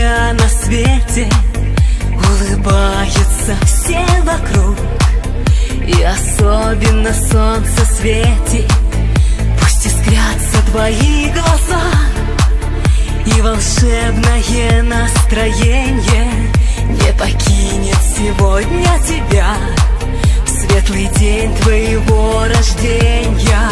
тебя на свете, улыбаются все вокруг, и особенно солнце светит. Пусть искрятся твои глаза, и волшебное настроение не покинет сегодня тебя в светлый день твоего рождения.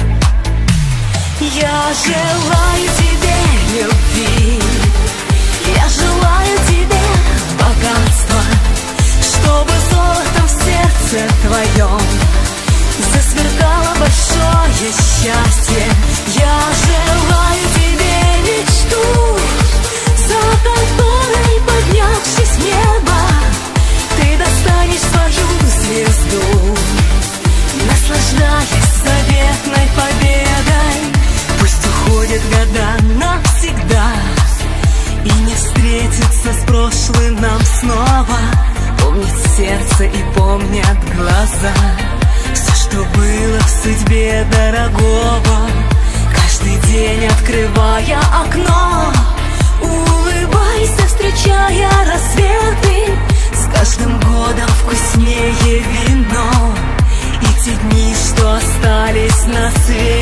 Я желаю тебе любви, я желаю тебе богатства, чтобы золотом в сердце твоем засверкало большое счастье. Я желаю тебе мечту, за которой, поднявшись в небо, ты достанешь свою звезду, наслаждаясь заветной победой. Пусть уходят года навсегда, и не встретиться с прошлым нам снова. Помнит сердце и помнят глаза все, что было в судьбе дорогого. Каждый день, открывая окно, улыбайся, встречая рассветы. С каждым годом вкуснее вино, и те дни, что остались на свете,